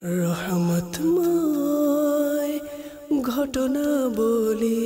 রহমতময় ঘটনা বলি,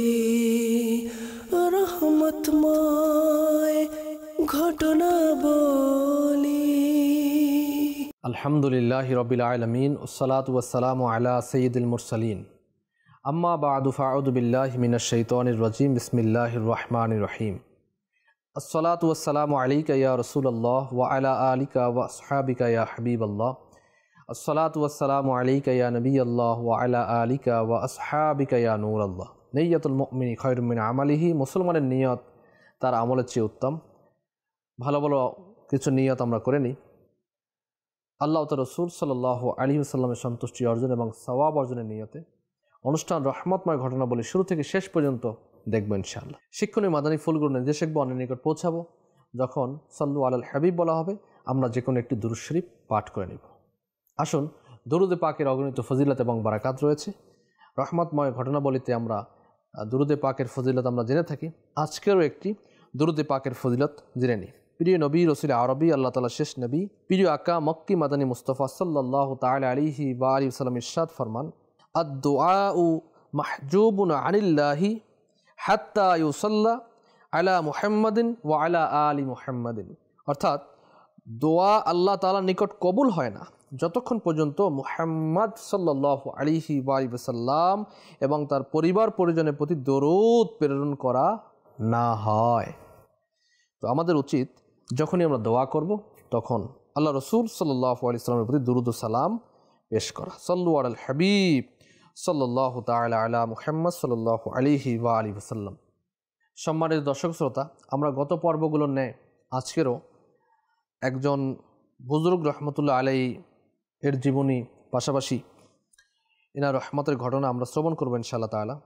রহমতময় ঘটনা বলি। আলহামদুলিল্লাহি রাব্বিল আলামিন ওয়াসসালাতু ওয়াসসালামু আলা সাইয়্যিদিল মুরসালিন। আম্মা বা'দু ফাআউযু বিল্লাহি মিনাশ শাইতানির রাজীম। বিসমিল্লাহির রহমানির রহিম। আসসালাতু ওয়াসসালামু আলাইকা ইয়া রাসূলুল্লাহ ওয়া আলা আলিকা ওয়া আসহাবিকা ইয়া হাবিবাল্লাহ। আসসালাতু ওয়াসসালামু আলাইকা ইয়া নবিয়াল্লাহ ওয়া আলা আলিকা ওয়া আসহাবিকা ইয়া নূরাল্লাহ। নিয়্যাতুল মুমিনি খায়রুম মিন আমালিহি। মুসলমানের নিয়ত তার আমলের চেয়ে উত্তম। ভালো ভালো কিছু নিয়ত আমরা করে নিই আল্লাহ তাআলা রাসূল সাল্লাল্লাহু আলাইহি ওয়াসাল্লামের সন্তুষ্টি অর্জন এবং সওয়াব অর্জনের নিয়তে অনুষ্ঠান রহমতময় ঘটনা বলে শুরু থেকে শেষ পর্যন্ত দেখব ইনশাআল্লাহ। শিক্ষণীয় মাদানী ফুলগুলো নির্দেশক বা অন্যের নিকট পৌঁছাবো। যখন সাল্লু আলাল হাবিব বলা হবে আমরা যে কোনো একটি দুরূদ শরীফ পাঠ করে নেব। আসুন, দুরূদে পাকের অগণিত ফজিলত এবং বারাকাত রয়েছে। রহমতময় ঘটনাবলিতে আমরা দুরূদে পাকের ফজিলত আমরা জেনে থাকি। আজকেরও একটি দুরূদে পাকের ফজিলত জেনে নিই। প্রিয় নবী রসুল আরবি, আল্লাহ তাআলা শেষ নবী, প্রিয় আকা মক্কি মাদানী মুস্তাফা সাল্লাল্লাহু তাআলা আলাইহি ওয়া আলিহি ওয়াসাল্লাম ইরশাদ ফরমান, আদ-দুআউ মাহজুবুন আনিল্লাহি হাত্তা ইউসাল্লা আলা মুহাম্মাদিন ওয়া আলা আলি মুহাম্মাদিন। অর্থাৎ দোয়া আল্লাহ তাআলার নিকট কবুল হয় না যতক্ষণ পর্যন্ত মুহাম্মদ সাল্লাল্লাহু আলাইহি ওয়া আলিহি ওয়াসাল্লাম এবং তার পরিবার পরিজনের প্রতি দরুদ প্রেরণ করা না হয়। তো আমাদের উচিত যখনই আমরা দোয়া করব তখন আল্লাহ রসুল সাল্লাল্লাহু আলাইহি ওয়াসাল্লামের প্রতি দুরূদ ও সালাম পেশ করা। সাল্লু আলাল হাবিব সাল্লাল্লাহু তাআলা আলা মুহাম্মদ সাল্লাল্লাহু আলাইহি ওয়া আলিহি ওয়াসাল্লাম। সম্মানিত দর্শক শ্রোতা, আমরা গত পর্বগুলোর ন্যায় আজকেরও একজন বুজুর্গ রহমতুল্লাহ আলাইহি এর জীবনী পাশাপাশি এনার রহমতের ঘটনা আমরা শ্রবণ করব ইনশাআল্লাহ তাআলা।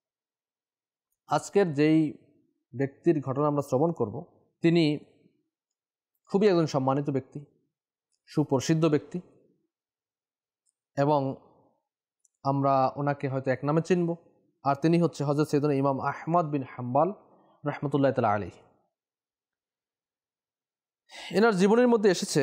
আজকের যেই ব্যক্তির ঘটনা আমরা শ্রবণ করব তিনি খুবই একজন সম্মানিত ব্যক্তি, সুপ্রসিদ্ধ ব্যক্তি, এবং আমরা ওনাকে হয়তো এক নামে চিনব। আর তিনি হচ্ছে হযরত সাইয়েদনা ইমাম আহমদ বিন হাম্বল রাহমাতুল্লাহি তাআলা আলাইহি। এনার জীবনের মধ্যে এসেছে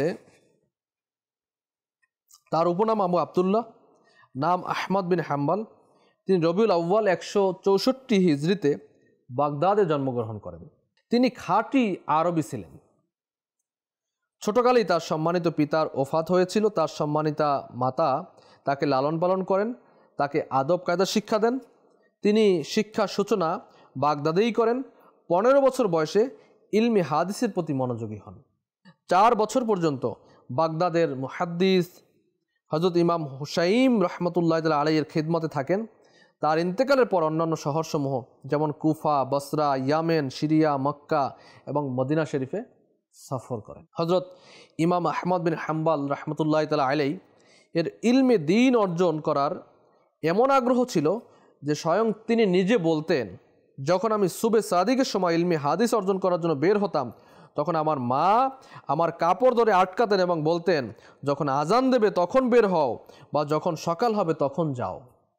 তার উপনাম আবু আব্দুল্লাহ, নাম আহমদ বিন হাম্বল। তিনি রবিউল আউয়াল 164 হিজরিতে বাগদাদে জন্মগ্রহণ করেন। তিনি খাঁটি আরবি ছিলেন। ছোটকালেই তার সম্মানিত পিতার ওফাত হয়েছিল। তার সম্মানিতা মাতা তাকে লালন পালন করেন, তাকে আদব কায়দা শিক্ষা দেন। তিনি শিক্ষার সূচনা বাগদাদেই করেন। 15 বছর বয়সে ইলমে হাদিসের প্রতি মনোযোগী হন। 4 বছর পর্যন্ত বাগদাদের মুহাদ্দিস হযরত ইমাম হুসাইম রাহমাতুল্লাহি তাআলা আলাইহির খিদমতে থাকেন। তার ইন্তেকালের পর অন্যান্য শহরসমূহ যেমন Kufa, Basra, Yemen, Syria, Mecca এবং মদিনা শরীফে সফর করেন। হযরত ইমাম আহমদ বিন হাম্বল রাহমাতুল্লাহি তাআলা আলাইহি এর ইলমে দ্বীন অর্জন করার এমন আগ্রহ ছিল যে স্বয়ং তিনি নিজে বলতেন, যখন আমি সুবে সাদিকের সময় ইলমে হাদিস অর্জন করার জন্য বের হতাম তখন আমার মা আমার কাপড় ধরে আটকাতেন এবং বলতেন, যখন আজান দেবে তখন বের হও বা যখন সকাল হবে তখন যাও।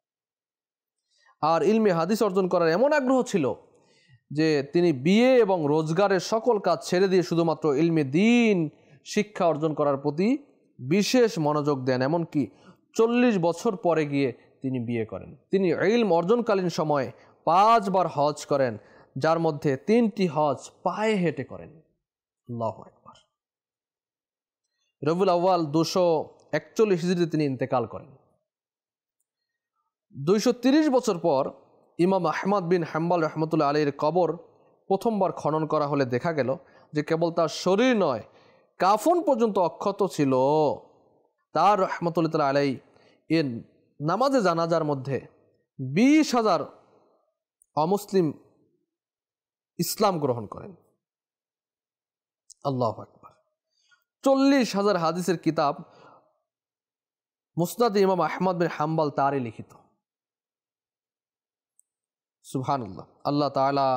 আর ইলমে হাদিস অর্জন করার এমন আগ্রহ ছিল যে তিনি বিয়ে এবং রোজগারের সকল কাজ ছেড়ে দিয়ে শুধুমাত্র ইলমে দ্বীন শিক্ষা অর্জন করার প্রতি বিশেষ মনোযোগ দেন। এমনকি 40 বছর পরে গিয়ে তিনি বিয়ে করেন। তিনি ইলম অর্জনকালীন সময়ে 5 বার হজ করেন, যার মধ্যে 3টি হজ পায়ে হেঁটে করেন। আল্লাহু আকবার। রবিউল আউয়াল 241 হিজরিতে তিনি ইন্তেকাল করেন। 230 বছর পর ইমাম আহমদ বিন হাম্বল রহমতুল্লাহ আলাইহির কবর প্রথমবার খনন করা হলে দেখা গেল যে কেবল তার শরীর নয়, কাফন পর্যন্ত অক্ষত ছিল। তার রহমতুল্লাহ তাআলা আলাইহি এর নামাজে জানাজার মধ্যে 20,000 অমুসলিম ইসলাম গ্রহণ করেন। আল্লাহু আকবার। 40,000 হাদিসের কিতাব মুসনাদ ইমাম আহমদ বিন হাম্বল তারই লিখিত। সুবহানাল্লাহ। আল্লাহ তাআলা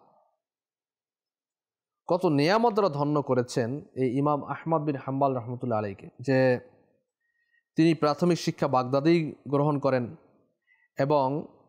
কত নিয়ামত দ্বারা ধন্য করেছেন এই ইমাম আহমদ বিন হাম্বল রহমতুল্লাহ আলাইহিকে, যে তিনি প্রাথমিক শিক্ষা বাগদাদেই গ্রহণ করেন এবং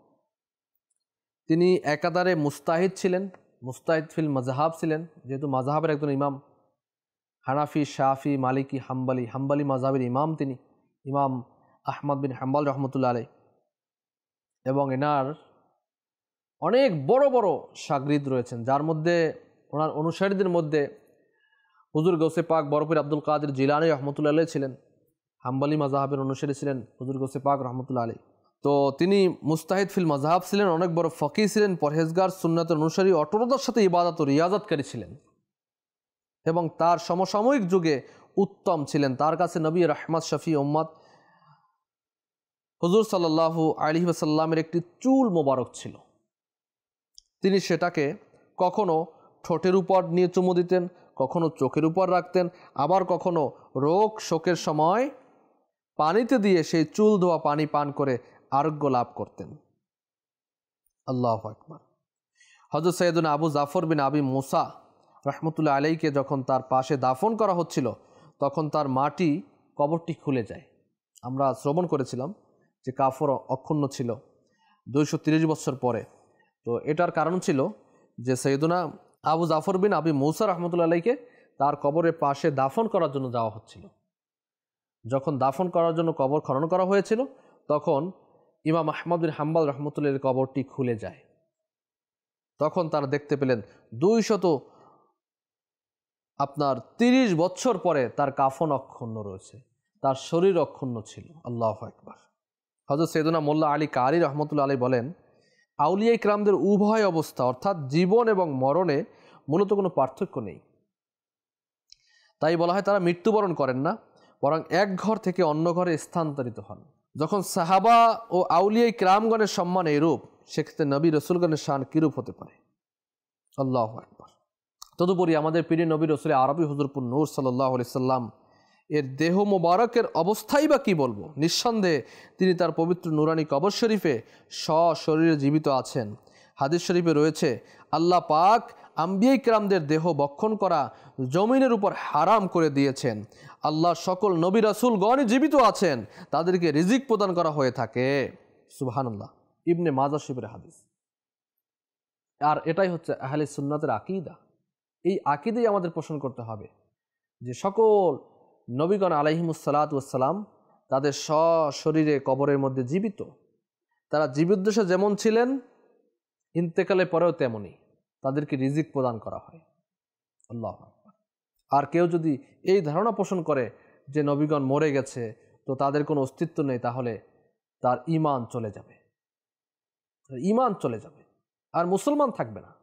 তিনি একাধারে মুস্তাহিদ ছিলেন, মুস্তাহিদ ফিল মাযহাব ছিলেন, যেহেতু মাযহাবের একজন ইমাম। হানাফি, শাফি, মালিকি, হাম্বলি মাযহাবের ইমাম তিনি। ইমাম আহমদ বিন হাম্বল রহমতুল্লাহ আলাই, এবং এনার অনেক বড় বড় শাগরিদ রয়েছেন, যার মধ্যে ওনার অনুসারীদের মধ্যে হুজুর গৌসে পাক বরপীর আব্দুল কাদের জিলানী রহমতুল্লাহ আলাই ছিলেন, হাম্বলি মাযহাবের অনুসারী ছিলেন হুজুর গৌসে পাক রহমতুল্লাহ আলাই। তো তিনি মুস্তাহিদ ফিল মাযহাব ছিলেন, অনেক বড় ফকিহ ছিলেন, পরহেজগার, সুন্নাতের অনুসারী, অটলতার সাথে ইবাদত ও রিয়াজতকারী ছিলেন এবং তার সমসাময়িক যুগে উত্তম ছিলেন। তার কাছে নবী রাহমাত শফি উম্মত হুজুর সাল্লাল্লাহু আলাইহি ওয়াসাল্লামের একটি চুল মোবারক ছিল। তিনি সেটাকে কখনো ঠোঁটের উপর নিয়ে চুমু দিতেন, কখনো চোখের উপর রাখতেন, আবার কখনো রোগ শোকের সময় পানিতে দিয়ে সেই চুল ধোয়া পানি পান করে আরোগ্য লাভ করতেন। আল্লাহু আকবার। হযরত সৈয়দনা আবু জাফর বিন আবি মুসা রহমতুল্লাহ আলাইকে যখন তার পাশে দাফন করা হচ্ছিল, তখন তার মাটি কবরটি খুলে যায়। আমরা শ্রবণ করেছিলাম যে কাফর অক্ষুণ্ণ ছিল 230 বছর পরে। তো এটার কারণ ছিল যে সৈয়দনা আবু জাফর বিন আবি মুসা রহমতুল্লাহ আলাইকে তার কবরের পাশে দাফন করার জন্য যাওয়া হচ্ছিল। যখন দাফন করার জন্য কবর খনন করা হয়েছিল, তখন ইমাম আহমদ বিন হাম্বল রহমতুল্লাহের কবরটি খুলে যায়। তখন তারা দেখতে পেলেন 230 বছর পরে তার কাফন অক্ষুণ্ণ রয়েছে, তার শরীর অক্ষুণ্ণ ছিল। আল্লাহু আকবার। হযরত সৈয়দনা মোল্লা আলী কারি রহমতুল্লাহ আলাইহি বলেন, আউলিয়া ইকরামদের উভয় অবস্থা অর্থাৎ জীবন এবং মরণে মূলত কোনো পার্থক্য নেই। তাই বলা হয় তারা মৃত্যুবরণ করেন না, বরং এক ঘর থেকে অন্য ঘরে স্থানান্তরিত হন। যখন সাহাবা ও আউলিয়া ইকরামগণের সম্মান এরূপ, সেক্ষেত্রে নবী রসুলগণের শান কিরূপ হতে পারে। আল্লাহু আকবার। তদুপরি আমাদের প্রিয় নবী রসুল আরবি হুজুরপুর নূর সাল্লাল্লাহু আলাইহি সাল্লাম এর দেহ মোবারকের অবস্থাই বা কি বলবো। নিঃসন্দেহে তিনি তার পবিত্র নুরানি কবর শরীফে সশরীরে জীবিত আছেন। হাদিস শরীফে রয়েছে, আল্লাহ পাক আম্বিয়া ইকরামদের দেহ বক্ষণ করা জমিনের উপর হারাম করে দিয়েছেন। আল্লাহ সকল নবী রাসূলগণই জীবিত আছেন, তাদেরকে রিজিক প্রদান করা হয়ে থাকে। সুবহানাল্লাহ। ইবনে মাজাহ শরীফের হাদিস। আর এটাই হচ্ছে আহলে সুন্নাতের আকীদা। এই আকীদাই আমাদের পোষণ করতে হবে যে সকল নবীগণ আলাইহিমুসসালাতু ওয়াসসালাম তাদের সশরীরে কবরের মধ্যে জীবিত। তারা জীবদ্দশা যেমন ছিলেন, ইন্তেকালের পরেও তেমনই তাদেরকে রিজিক প্রদান করা হয়। আল্লাহু আকবার। আর কেউ যদি এই ধারণা পোষণ করে যে নবীগণ মরে গেছে, তো তাদের কোনো অস্তিত্ব নেই, তাহলে তার ঈমান চলে যাবে, ঈমান চলে যাবে, আর মুসলমান থাকবে না।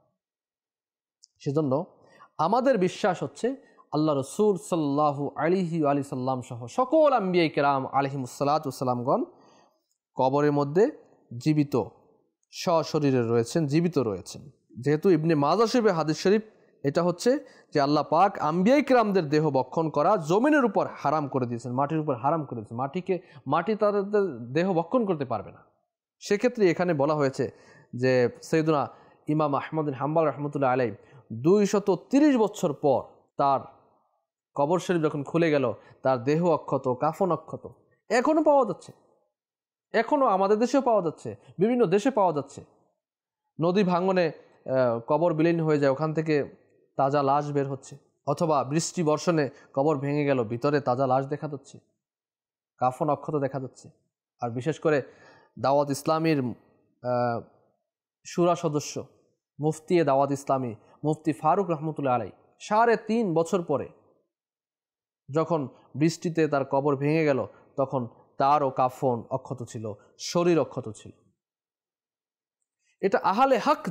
সেজন্য আমাদের বিশ্বাস হচ্ছে আল্লাহ রসুল সাল্লাল্লাহু আলাইহি ওয়া সাল্লাম সহ সকল আম্বিয়া কিরাম আলাইহিমুসসালাতু ওয়াসসালামগণ কবরের মধ্যে জীবিত সশরীরে রয়েছেন, জীবিত রয়েছেন। যেহেতু ইবনে মাজাহ শরীফের হাদিস শরীফ এটা হচ্ছে যে আল্লাহ পাক আম্বিয়া কিরামদের দেহ বক্ষণ করা জমিনের উপর হারাম করে দিয়েছেন, মাটির উপর হারাম করে দিয়েছেন। মাটি তাদের দেহ বক্ষণ করতে পারবে না। সেক্ষেত্রে এখানে বলা হয়েছে যে সৈয়দনা ইমাম আহমদ বিন হাম্বল রহমতুল্লাহ আলাইহি 230 বছর পর তার কবর শরীফ যখন খুলে গেল, তার দেহ অক্ষত, কাফন অক্ষত এখনও পাওয়া যাচ্ছে, এখনও আমাদের দেশেও পাওয়া যাচ্ছে, বিভিন্ন দেশে পাওয়া যাচ্ছে। নদী ভাঙনে কবর বিলীন হয়ে যায়, ওখান থেকে তাজা লাশ বের হচ্ছে, অথবা বৃষ্টি বর্ষণে কবর ভেঙে গেল, ভিতরে তাজা লাশ দেখা যাচ্ছে, কাফন অক্ষত দেখা যাচ্ছে। আর বিশেষ করে দাওয়াত ইসলামীর শুরা সদস্য মুফতি দাওয়াত ইসলামী মুফতি ফারুক রহমতুল্লাহ আলাইহি 3.5 বছর পরে যখন বৃষ্টিতে তার কবর ভেঙে গেল, তখন তারও কাফন অক্ষত ছিল, শরীর অক্ষত ছিল। এটা আহলে হক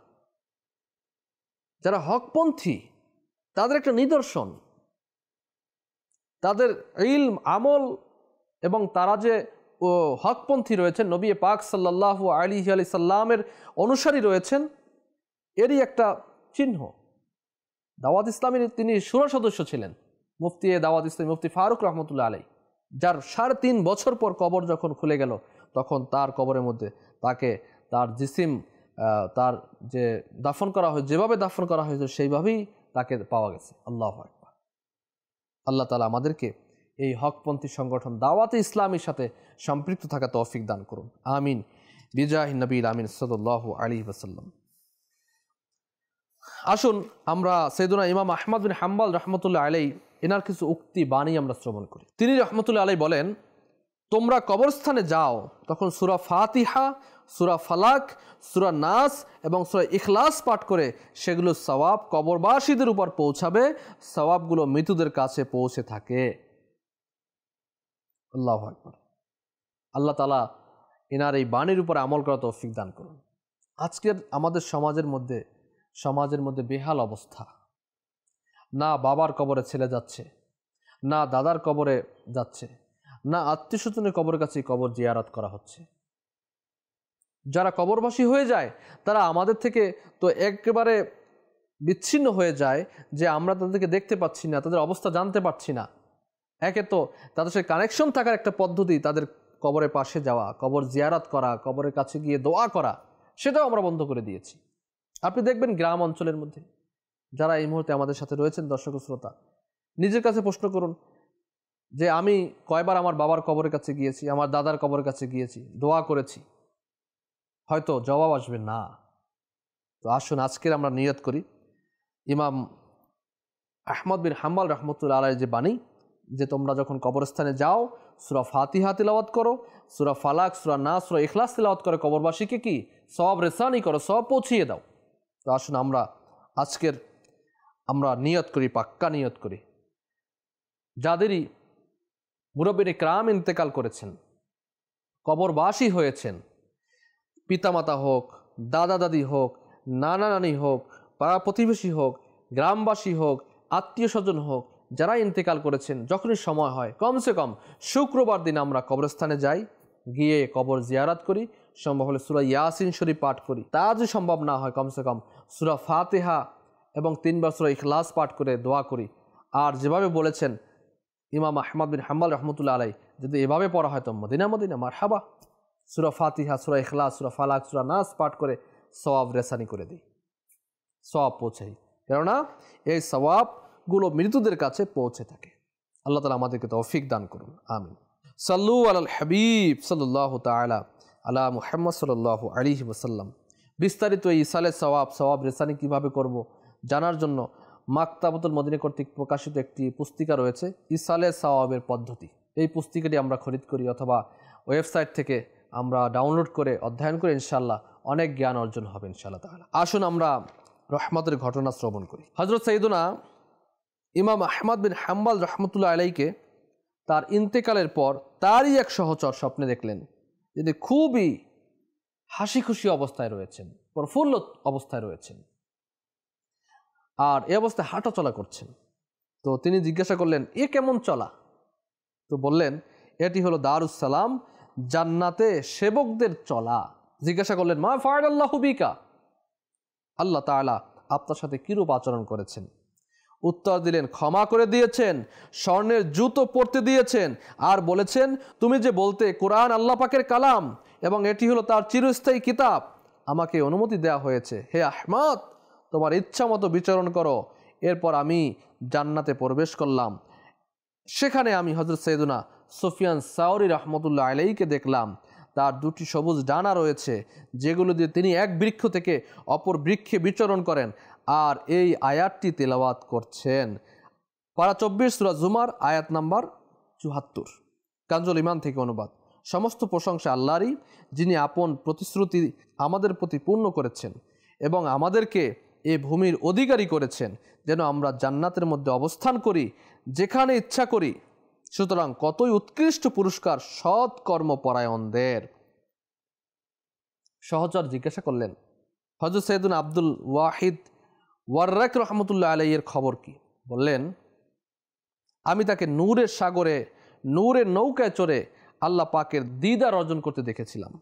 যারা হকপন্থী, তাদের একটা নিদর্শন, তাদের ইলম আমল এবং তারা যে হকপন্থী রয়েছেন, নবী পাক সাল্লাল্লাহু আলাইহি সাল্লামের অনুসারী রয়েছেন, এরই একটা চিহ্ন। দাওয়াত ইসলামের তিনি শুরা সদস্য ছিলেন, মুফতি দাওয়াত ইসলামী মুফতি ফারুক রহমতুল্লাহ আলাইহি, যার 3.5 বছর পর কবর যখন খুলে গেল, তখন তার কবরের মধ্যে তাকে তার জিসিম তার যে দাফন করা হয়, যেভাবে দাফন করা হয়েছে সেইভাবেই তাকে পাওয়া গেছে। আল্লাহু আকবার। আল্লাহ তাআলা আমাদেরকে এই হকপন্থী সংগঠন দাওয়াতে ইসলামীর সাথে সম্পৃক্ত থাকা তৌফিক দান করুন। আমিন বিজাহি নবীল আমিন সাল্লাল্লাহু আলাইহি ওয়াসাল্লাম। আসুন আমরা সৈয়দনা ইমাম আহমদ বিন হাম্বল রহমতুল্লাহ আলাইহি এনার কিছু উক্তি বাণী আমরা শ্রবণ করি। তিনি রহমতুল্লাহ আলাইহি বলেন, তোমরা কবরস্থানে যাও তখন সূরা ফাতিহা, সূরা ফালাক, সূরা নাস এবং সূরা ইখলাস পাঠ করে সেগুলো সওয়াব কবরবাসীদের উপর পৌঁছাবে, সওয়াবগুলো মৃতদের কাছে পৌঁছে থাকে। আল্লাহু আকবার। আল্লাহ তাআলা এনার এই বাণীর উপর আমল করা তৌফিক দান করুন। আজকের আমাদের সমাজের মধ্যে বেহাল অবস্থা। না বাবার কবরে ছেলে যাচ্ছে, না দাদার কবরে যাচ্ছে, না আত্মীয় স্বজনের কবরের কাছে কবর জিয়ারত করা হচ্ছে। যারা কবরবাসী হয়ে যায় তারা আমাদের থেকে তো একেবারে বিচ্ছিন্ন হয়ে যায় যে আমরা তাদেরকে দেখতে পাচ্ছি না, তাদের অবস্থা জানতে পারছি না। একে তো তাদের সাথে কানেকশন থাকার একটা পদ্ধতি তাদের কবরের পাশে যাওয়া, কবর জিয়ারত করা, কবরের কাছে গিয়ে দোয়া করা, সেটাও আমরা বন্ধ করে দিয়েছি। আপনি দেখবেন গ্রাম অঞ্চলের মধ্যে যারা এই মুহূর্তে আমাদের সাথে রয়েছেন দর্শক শ্রোতা, নিজের কাছে প্রশ্ন করুন যে আমি কয়বার আমার বাবার কবরের কাছে গিয়েছি, আমার দাদার কবরের কাছে গিয়েছি, দোয়া করেছি। হয়তো জবাব আসবে না। তো আসুন আজকের আমরা নিয়ত করি ইমাম আহমদ বিন হাম্বল রহমতুল্লাহ আলাইহির যে বাণী, যে তোমরা যখন কবরস্থানে যাও সূরা ফাতিহা তিলাওয়াত করো, সূরা ফালাক, সূরা নাস, সূরা ইখলাস তিলাওয়াত করে কবরবাসীকে কি সওয়াব রেসানি করো, সওয়াব পৌঁছিয়ে দাও। তো আসুন আমরা নিয়ত করি, পাক্কা নিয়ত করি। যাদেরই মুরব্বির ইকরাম ইন্তেকাল করেছেন, কবরবাসী হয়েছেন, পিতামাতা হোক, দাদা দাদি হোক, নানা নানি হোক, পাড়া প্রতিবেশী হোক, গ্রামবাসী হোক, আত্মীয় স্বজন হোক, যারা ইন্তেকাল করেছেন, যখনই সময় হয় কমসে কম শুক্রবার দিন আমরা কবরস্থানে যাই, গিয়ে কবর জিয়ারত করি, সম্ভব হলে সূরা ইয়াসিন শরীফ পাঠ করি। তা যদি সম্ভব না হয় কমসে কম সূরা ফাতিহা এবং 3 বার সূরা ইখলাস পাঠ করে দোয়া করি। আর যেভাবে বলেছেন ইমাম আহমদ বিন হাম্বল রহমতুল্লাহ আলাইহি, যদি এভাবে পড়া হয় তো মদিনা মদিনা মারহাবা। সূরা ফাতিহা, সূরা ইখলাস, সূরা ফালাক, সূরা নাস পাঠ করে সওয়াব রেসানি করে দিই, সওয়াব পৌঁছাই। কেননা এই সওয়াবগুলো মৃতদের কাছে পৌঁছে থাকে। আল্লাহ তাআলা আমাদেরকে তৌফিক দান করুন, আমিন। সাল্লু আলাল হাবিব সাল্লাল্লাহু তাআলা আলা মুহাম্মদ সাল্লাল্লাহু আলাইহি ওয়াসাল্লাম। বিস্তারিত এই ইসালে সওয়াব রেসানি কিভাবে করব জানার জন্য মাকতাবাতুল মদিনা কর্তৃক প্রকাশিত একটি পুস্তিকা রয়েছে, ইসালে সওয়াবের পদ্ধতি। এই পুস্তিকাটি আমরা খরিদ করি অথবা ওয়েবসাইট থেকে আমরা ডাউনলোড করে অধ্যয়ন করে ইনশাআল্লাহ অনেক জ্ঞান অর্জন হবে ইনশাআল্লাহ তাআলা। আসুন আমরা রহমতের ঘটনা শ্রবণ করি। হযরত সাইয়্যিদুনা ইমাম আহমদ বিন হাম্বল রহমতুল্লাহ আলাইহিকে তার ইন্তেকালের পর তারই এক সহচর স্বপ্নে দেখলেন, যিনি খুবই হাসি খুশি অবস্থায় রয়েছেন, প্রফুল্ল অবস্থায় রয়েছেন, আর এই অবস্থায় হাঁটা চলা করছেন। তো তিনি জিজ্ঞাসা করলেন, এ কেমন চলা? তো বললেন, এটি হলো দারুস সালাম, জান্নাতে সেবকদের চলা। জিজ্ঞাসা করলেন, মা ফাআলাল্লাহু বিকা, আল্লাহ তাআলা আপনার সাথে কিরূপ আচরণ করেছেন? উত্তর দিলেন, ক্ষমা করে দিয়েছেন, স্বর্ণের জুতো পরতে দিয়েছেন, আর বলেছেন তুমি যে বলতে কোরআন আল্লাহ পাকের কালাম এবং এটি হলো তার চিরস্থায়ী কিতাব, আমাকে অনুমতি দেওয়া হয়েছে, হে আহমদ তোমার ইচ্ছা মতো বিচরণ করো। এরপর আমি জান্নাতে প্রবেশ করলাম। সেখানে আমি হযরত সাইয়্যিদুনা সুফিয়ান সাওরি রহমতুল্লাহ আলাইহিকে দেখলাম। তার 2টি সবুজ ডানা রয়েছে, যেগুলো দিয়ে তিনি এক বৃক্ষ থেকে অপর বৃক্ষে বিচরণ করেন আর এই আয়াতটি তেলাওয়াত করছেন। পারা 24 সূরা জুমার আয়াত নাম্বার 74, কানজুল ইমান থেকে অনুবাদ। সমস্ত প্রশংসা আল্লাহরই, যিনি আপন প্রতিশ্রুতি আমাদের প্রতি পূর্ণ করেছেন এবং আমাদেরকে এ ভূমির অধিকারী করেছেন যেন আমরা জান্নাতের মধ্যে অবস্থান করি যেখানে ইচ্ছা করি। সুতরাং কতই উৎকৃষ্ট পুরস্কার সৎ কর্মপরায়ণদের। সহচর জিজ্ঞাসা করলেন, হযরত সাইয়্যিদুনা আব্দুল ওয়াহিদ ওয়াররাক রহমতুল্লাহ আলাইহির খবর কি? বললেন, আমি তাকে নূরের সাগরে নূরের নৌকায় চড়ে আল্লাহ পাকের দিদার অর্জন করতে দেখেছিলাম,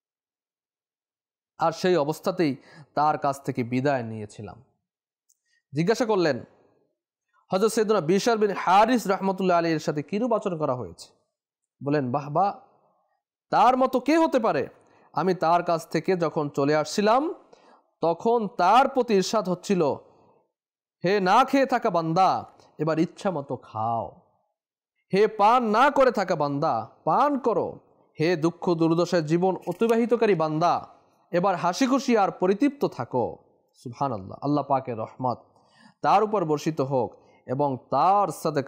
আর সেই অবস্থাতেই তার কাছ থেকে বিদায় নিয়েছিলাম। জিজ্ঞাসা করলেন, হযরত সাইয়্যিদুনা বিশর বিন হারিস রহমতুল্লাহ আলাইহির সাথে কিরূপ আচরণ করা হয়েছে? বলেন, বাহবা, তার মতো কে হতে পারে? আমি তার কাছ থেকে যখন চলে আসছিলাম তখন তার প্রতি ইরশাদ হচ্ছিল, হে না খেয়ে থাকা বান্দা, এবার ইচ্ছা মতো খাও। হে পান না করে থাকা বান্দা, পান করো। হে দুঃখ দুর্দশায় জীবন অতিবাহিতকারী বান্দা, এবার হাসি খুশি আর পরিতৃপ্ত থাকো। সুবহানাল্লাহ। আল্লাহ পাকের রহমত তার উপর বর্ষিত হোক এবং তার সাদকায়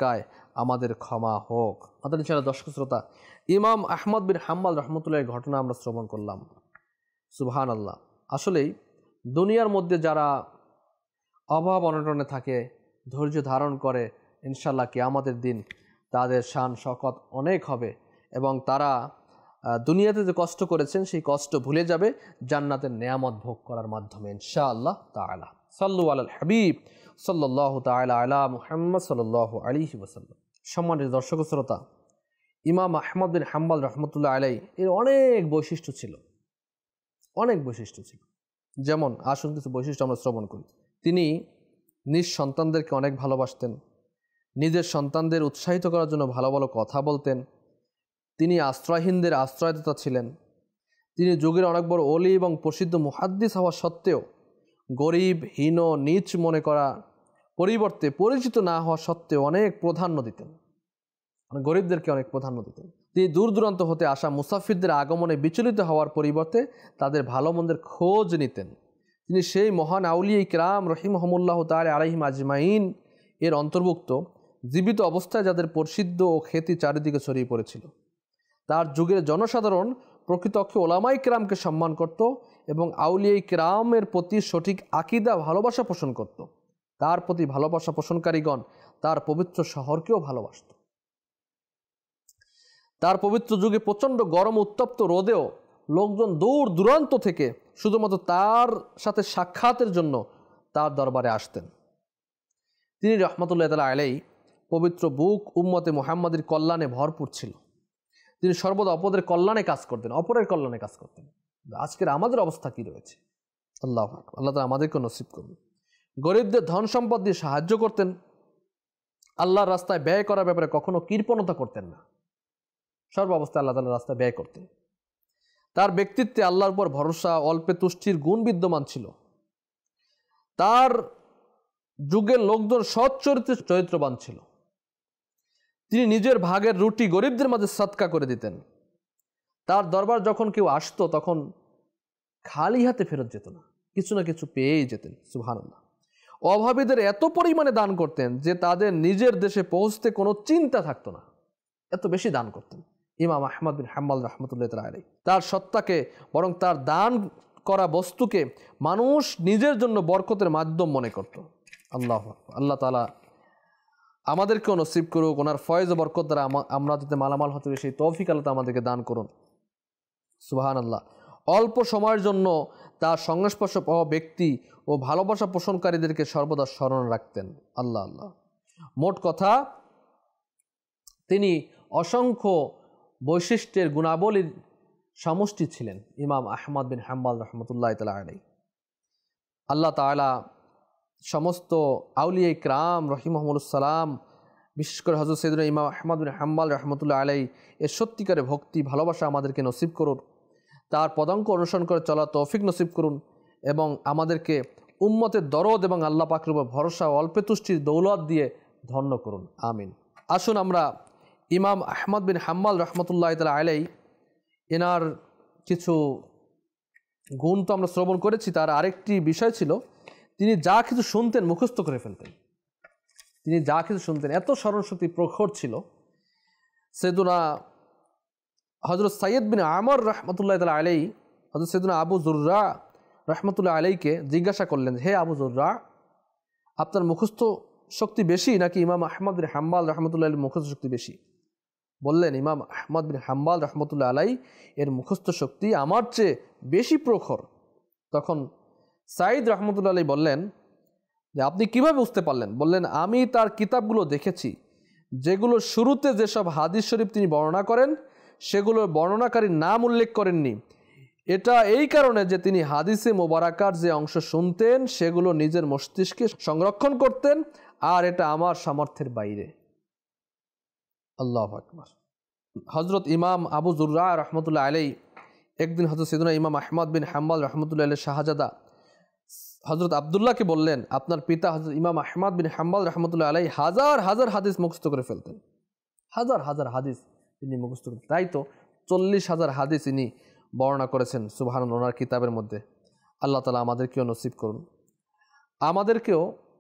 আমাদের ক্ষমা হোক। আমাদের ইনশাআল্লাহ দর্শক শ্রোতা, ইমাম আহমদ বিন হাম্বল রহমতুল্লাহর ঘটনা আমরা শ্রবণ করলাম। সুবহানাল্লাহ। আসলেই দুনিয়ার মধ্যে যারা অভাব অনটনে থাকে, ধৈর্য ধারণ করে, ইনশাআল্লাহ কিয়ামতের দিন তাদের শান শওকত অনেক হবে এবং তারা দুনিয়াতে যে কষ্ট করেছেন সেই কষ্ট ভুলে যাবে জান্নাতের নেয়ামত ভোগ করার মাধ্যমে ইনশাআল্লাহ তাআলা। সাল্লু আলাল হাবিব সাল্লাল্লাহু তাআলা আলা মুহাম্মদ সাল্লাল্লাহু আলাইহি ওয়াসাল্লাম। সম্মানিত দর্শক শ্রোতা, ইমাম আহমদ বিন হাম্বল রহমতুল্লাহ আলাইহি এর অনেক বৈশিষ্ট্য ছিল, অনেক বৈশিষ্ট্য ছিল। যেমন আসুন কিছু বৈশিষ্ট্য আমরা শ্রবণ করি। তিনি নিজ সন্তানদেরকে অনেক ভালোবাসতেন, নিজের সন্তানদের উৎসাহিত করার জন্য ভালো ভালো কথা বলতেন। তিনি আশ্রয়হীনদের আশ্রয়দাতা ছিলেন। তিনি যুগের অনেক বড় ওলি এবং প্রসিদ্ধ মুহাদ্দিস হওয়া সত্ত্বেও গরিব, হীন, নীচ মনে করা পরিবর্তে পরিচিত না হওয়া সত্ত্বেও অনেক প্রাধান্য দিতেন, গরিবদেরকে অনেক প্রাধান্য দিতেন। তিনি দূর দূরান্ত হতে আসা মুসাফিরদের আগমনে বিচলিত হওয়ার পরিবর্তে তাদের ভালো মন্দের খোঁজ নিতেন। তিনি সেই মহান আউলিয়া ইকরাম রহিমহুমুল্লাহ তাআলা আলাইহিম আজমাইন এর অন্তর্ভুক্ত জীবিত অবস্থায় যাদের প্রসিদ্ধ ও খ্যাতি চারিদিকে ছড়িয়ে পড়েছিল। তার যুগের জনসাধারণ প্রকৃতপক্ষে ওলামাই কেরামকে সম্মান করত এবং আউলিয়াই কেরামের প্রতি সঠিক আকীদা ভালোবাসা পোষণ করত। তার প্রতি ভালোবাসা পোষণকারীগণ তার পবিত্র শহরকেও ভালোবাসত। তার পবিত্র যুগে প্রচণ্ড গরম উত্তপ্ত রোদেও লোকজন দূর দূরান্ত থেকে শুধুমাত্র তার সাথে সাক্ষাতের জন্য তার দরবারে আসতেন। তিনি রহমতুল্লাহ তাআলা আলাইহি পবিত্র বুক উম্মতে মুহাম্মাদের কল্যাণে ভরপুর ছিল। তিনি সর্বদা অপরের কল্যাণে কাজ করতেন, অপরের কল্যাণে কাজ করতেন। আজকের আমাদের অবস্থা কি রয়েছে? আল্লাহু আকবার, আল্লাহ তাআলা আমাদেরকে নসিব করুন। গরিবদের ধন সম্পদ দিয়ে সাহায্য করতেন। আল্লাহর রাস্তায় ব্যয় করার ব্যাপারে কখনো কৃপণতা করতেন না, সর্ব অবস্থায় আল্লাহ তাআলার রাস্তায় ব্যয় করতেন। তার ব্যক্তিত্বে আল্লাহর উপর ভরসা, অল্পে তুষ্টির গুণ বিদ্যমান ছিল। তার যুগের লোকজন সৎ চরিত্রবান ছিল। তিনি নিজের ভাগের রুটি গরিবদের মাঝে সদকা করে দিতেন। তার দরবার যখন কেউ আসতো তখন খালি হাতে ফেরত যেত না, কিছু না কিছু পেয়েই যেতেন। সুবহানাল্লাহ। অভাবীদের এত পরিমাণে দান করতেন যে তাদের নিজের দেশে পৌঁছতে কোনো চিন্তা থাকতো না, এত বেশি দান করতেন ইমাম আহমদ বিন হাম্বল রহমতুল্লাহ তাআলা আলাইহি। তার সত্তাকে বরং তার দান করা বস্তুকে মানুষ নিজের জন্য বরকতের মাধ্যম মনে করত। আল্লাহু আকবার, আল্লাহ তাআলা আমাদেরকেও নসিব করুক ওনার ফয়েজ ও বরকত দ্বারা আমরা যাতে মালামাল হতে সেই তৌফিক আল্লাহ আমাদেরকে দান করুন। সুবহানাল্লাহ। অল্প সময়ের জন্য তার সংস্পর্শ পাওয়া ব্যক্তি ও ভালোবাসা পোষণকারীদেরকে সর্বদা স্মরণ রাখতেন। আল্লাহ আল্লাহ। মোট কথা, তিনি অসংখ্য বৈশিষ্ট্যের গুণাবলীর সমষ্টি ছিলেন ইমাম আহমদ বিন হাম্বল রহমতুল্লাহ তাআলা আলাইহি। আল্লাহ তাআলা সমস্ত আউলিয়া ইকরাম রহিমহুমুল্লাহ, বিশেষ করে হযরত সাইয়েদনা ইমাম আহমদ বিন হাম্বল রহমতুল্লাহ আলাইহি এর সত্যিকারের ভক্তি ভালোবাসা আমাদেরকে নসিব করুন। তার পদাঙ্ক অনুসরণ করে চলা তৌফিক নসিব করুন এবং আমাদেরকে উম্মতের দরদ এবং আল্লাহ পাকের উপর ভরসা ও অল্পে তুষ্টির দৌলত দিয়ে ধন্য করুন। আমিন। আসুন আমরা ইমাম আহমদ বিন হাম্বল রহমতুল্লাহ তাআলা আলাইহি এনার কিছু গুণ তো আমরা শ্রবণ করেছি, তার আরেকটি বিষয় ছিল তিনি যা কিছু শুনতেন মুখস্থ করে ফেলতেন। তিনি যা কিছু শুনতেন এত স্মরণশক্তি প্রখর ছিল। সাইয়েদুনা হযরত সাইয়্যিদ বিন আমর রহমতুল্লাহ তাআলা আলাইহি হযরত সাইয়েদুনা আবু যুররা রহমতুল্লাহ আলাইহিকে জিজ্ঞাসা করলেন, হে আবু যুররা, আপনার মুখস্থ শক্তি বেশি নাকি ইমাম আহমদ বিন হাম্বল রহমতুল্লাহ আলাইহির মুখস্থ শক্তি বেশি? বললেন, ইমাম আহমদ বিন হাম্বল রহমতুল্লাহ আলাইহি এর মুখস্থ শক্তি আমার চেয়ে বেশি প্রখর। তখন সাইদ রহমতুল্লাহ আলাইহি বললেন যে আপনি কিভাবে বুঝতে পারলেন? বললেন, আমি তার কিতাবগুলো দেখেছি, যেগুলো শুরুতে যেসব হাদিস শরীফ তিনি বর্ণনা করেন সেগুলোর বর্ণনাকারীর নাম উল্লেখ করেননি। এটা এই কারণে যে তিনি হাদিসে মোবারাকার যে অংশ শুনতেন সেগুলো নিজের মস্তিষ্কে সংরক্ষণ করতেন, আর এটা আমার সামর্থ্যের বাইরে। আল্লাহু আকবার। হযরত ইমাম আবু যুররা রহমতুল্লাহ আলাইহি একদিন হযরত সাইয়েদুনা ইমাম আহমদ বিন হাম্বল রহমতুল্লাহ আলাইহির শাহজাদা হযরত আব্দুল্লাহকে বললেন, আপনার পিতা হযরত ইমাম আহমদ বিন হাম্বল রহমতুল্লাহ আলাইহি হাজার হাজার হাদিস মুখস্থ করে ফেলতেন। হাজার হাজার হাদিস তিনি মুখস্থ করতেন। তাই তো 40,000 হাদিস তিনি বর্ণনা করেছেন সুবহানাল্লাহ ওনার কিতাবের মধ্যে। আল্লাহ তাআলা আমাদেরকেও নসিব করুন। আমাদেরকেও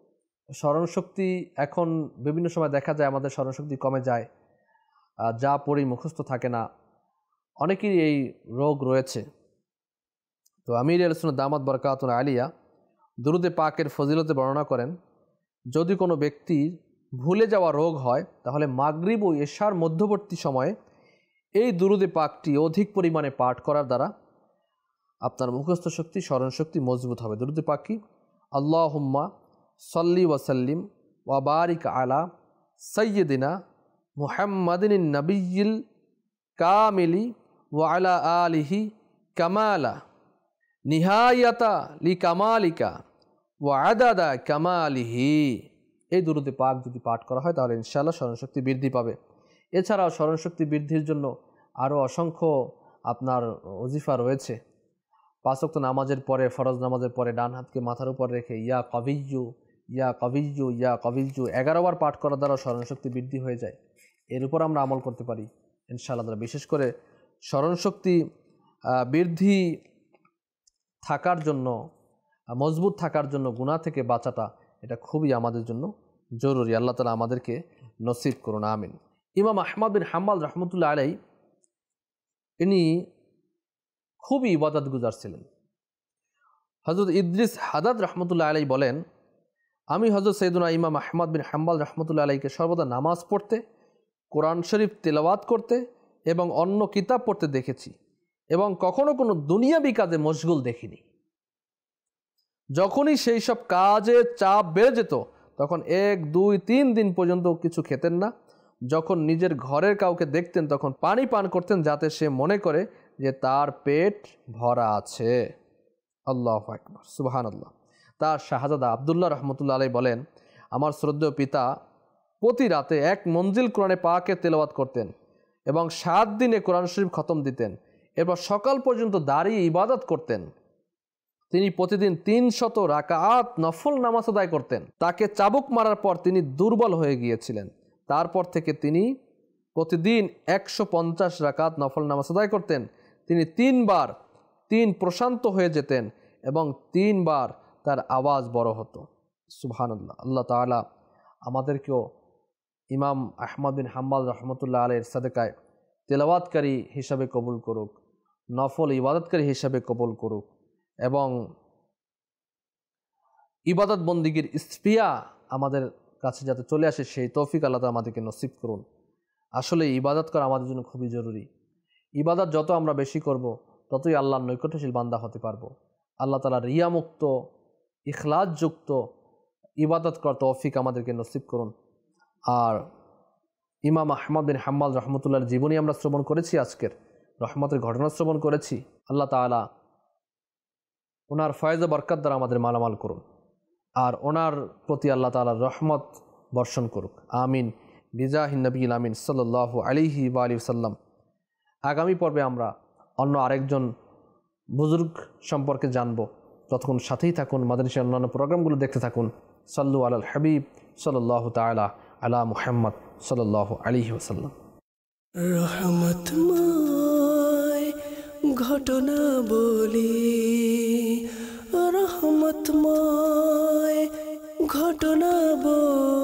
স্মরণশক্তি এখন বিভিন্ন সময় দেখা যায় আমাদের স্মরণশক্তি কমে যায়, যা পড়ি মুখস্থ থাকে না, অনেকেরই এই রোগ রয়েছে। তো আমির আহলে সুন্নাত দামাত বরকাতুল আলিয়া দুরুদে পাকের ফজিলতে বর্ণনা করেন, যদি কোনো ব্যক্তির ভুলে যাওয়া রোগ হয় তাহলে মাগরিব ও এশার মধ্যবর্তী সময়ে এই দুরুদে পাকটি অধিক পরিমাণে পাঠ করার দ্বারা আপনার মুখস্থ শক্তি, স্মরণশক্তি মজবুত হবে। দুরুদে পাক কি? আল্লাহুম্মা সাল্লি ওয়াসাল্লিম ওয়া বারিক আলা সাইয়্যিদিনা মুহাম্মাদিন নবিয়্যিল কামিলি ওয়া আলা আলিহি কামালা নিহায়াতা লি কামালিকা ওয়া আদাদা কামালিহি। এই দুরুদে পাক যদি পাঠ করা হয় তাহলে ইনশাআল্লাহ স্মরণশক্তি বৃদ্ধি পাবে। এছাড়াও স্মরণশক্তি বৃদ্ধির জন্য আরও অসংখ্য আপনার ওজিফা রয়েছে। 5 ওয়াক্ত নামাজের পরে, ফরজ নামাজের পরে ডান হাতকে মাথার উপর রেখে ইয়া কবিয়্যু ইয়া কবিয়্যু ইয়া কবিয়্যু 11 বার পাঠ করার দ্বারা স্মরণশক্তি বৃদ্ধি হয়ে যায়। এর উপর আমরা আমল করতে পারি ইনশাআল্লাহ। বিশেষ করে স্মরণশক্তি বৃদ্ধি থাকার জন্য, মজবুত থাকার জন্য গুনাহ থেকে বাঁচাটা এটা খুবই আমাদের জন্য জরুরি। আল্লাহ তাআলা আমাদেরকে নসিব করুন, আমিন। ইমাম আহমদ বিন হাম্বল রহমতুল্লাহ আলাইহি ইনি খুবই ইবাদত গুজার ছিলেন। হযরত ইদ্রিস হাদাদ রহমতুল্লাহ আলাইহি বলেন, আমি হযরত সৈয়দনা ইমাম আহমদ বিন হাম্বল রহমতুল্লাহ আলাইহিকে সর্বদা নামাজ পড়তে, কোরআন শরীফ তেলাওয়াত করতে এবং অন্য কিতাব পড়তে দেখেছি এবং কখনো কোনো দুনিয়াবি কাজে মশগুল দেখিনি। যখনই সেই সব কাজে চাপ বেড়ে যেত তখন 1, 2, 3 দিন পর্যন্ত কিছু খেতেন না। যখন নিজের ঘরের কাউকে দেখতেন তখন পানি পান করতেন যাতে সে মনে করে যে তার পেট ভরা আছে। আল্লাহু আকবার, সুবহানাল্লাহ। তার শাহজাদা আব্দুল্লাহ রহমতুল্লাহ আলাইহি বলেন, আমার শ্রদ্ধেয় পিতা প্রতি রাতে 1 মঞ্জিল কোরআনে পাকের তেলাওয়াত করতেন এবং 7 দিনে কোরআন শরীফ খতম দিতেন। এরপর সকাল পর্যন্ত দাঁড়িয়ে ইবাদত করতেন। তিনি প্রতিদিন 300 রাকাত নফল নামাজ আদায় করতেন। তাকে চাবুক মারার পর তিনি দুর্বল হয়ে গিয়েছিলেন। তারপর থেকে তিনি প্রতিদিন 150 রাকাত নফল নামাজ আদায় করতেন। তিনি 3 বার 3 প্রশান্ত হয়ে যেতেন এবং 3 বার তার আওয়াজ বড় হতো। সুবহানাল্লাহ। আল্লাহ তাআলা আমাদেরকেও ইমাম আহমদ বিন হাম্বল রহমতুল্লাহ আলাইহির সাদকায় তেলাওয়াতকারী হিসাবে কবুল করুক, নফল ইবাদতকারী হিসাবে কবুল করুক এবং ইবাদত বন্দিগির স্পৃহা আমাদের কাছে যাতে চলে আসে সেই তৌফিক আল্লাহ তাআলা আমাদেরকে নসিব করুন। আসলে ইবাদত করা আমাদের জন্য খুবই জরুরি। ইবাদত যত আমরা বেশি করব ততই আল্লাহর নৈকট্যশীল বান্দা হতে পারবো। আল্লাহ তাআলা রিয়ামুক্ত, ইখলাসযুক্ত ইবাদত করার তৌফিক আমাদেরকে নসিব করুন। আর ইমাম আহমদ বিন হাম্বল রহমতুল্লাহর জীবনী আমরা শ্রবণ করেছি, আজকের রহমতের ঘটনা শ্রবণ করেছি। আল্লাহ তাআলা ওনার ফয়েজ ও বরকত দ্বারা আমাদের মালামাল করুন আর ওনার প্রতি আল্লাহ তাআলার রহমত বর্ষণ করুক, আমিন। বিজাহিন নবীল আমিন সাল্লাল্লাহু আলাইহি ওয়া আলিহি ওয়াসাল্লাম। আগামী পর্বে আমরা অন্য আরেকজন বুজুর্গ সম্পর্কে জানব। ততক্ষণ সাথেই থাকুন, মাদানিসের অন্যান্য প্রোগ্রামগুলো দেখতে থাকুন। সাল্লু আলাল হাবিব সাল্লাল্লাহু তাআলা আলা মুহাম্মদ সাল্লাল্লাহু আলাইহি ওয়াসাল্লাম। রহমতময় ঘটনা বলি, রহমতময় ঘটনা বলি।